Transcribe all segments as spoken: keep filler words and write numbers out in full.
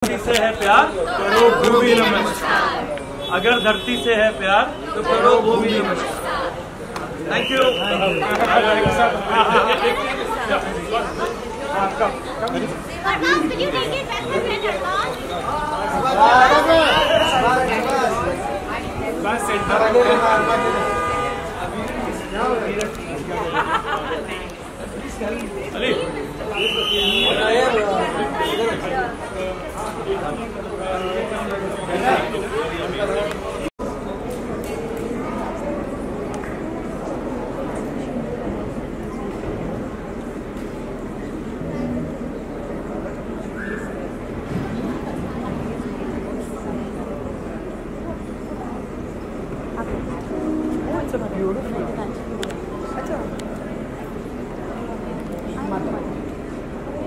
धरती से है प्यार करो भूमि नमस्कार, अगर धरती से है प्यार तो करो भूमि नमस्कार। Thank you. अली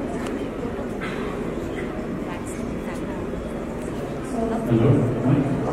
Hello.